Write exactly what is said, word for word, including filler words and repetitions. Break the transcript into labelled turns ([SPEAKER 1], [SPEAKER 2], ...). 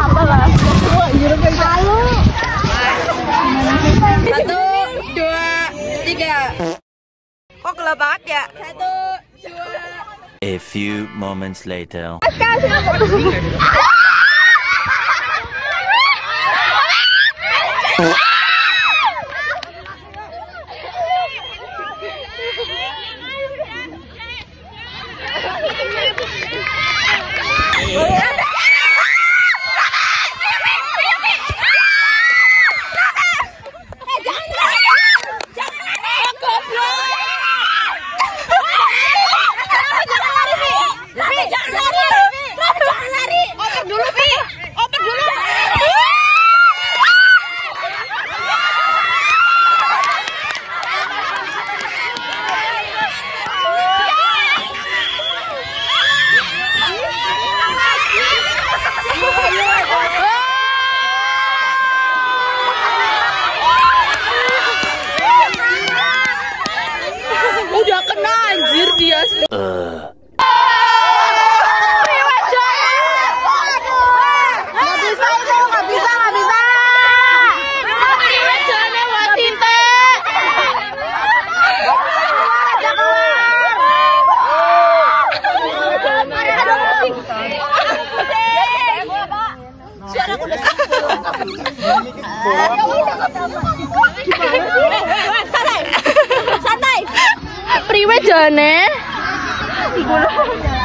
[SPEAKER 1] Satu, dua, tiga. Kok gelap banget ya? Satu, dua.
[SPEAKER 2] A few moments later.
[SPEAKER 1] Udah kena anjir dia.
[SPEAKER 2] Uh.
[SPEAKER 1] Nggak bisa itu, nggak bisa, nggak bisa. Jalannya wasinte. Suara udah santai, santai. Priwe jane.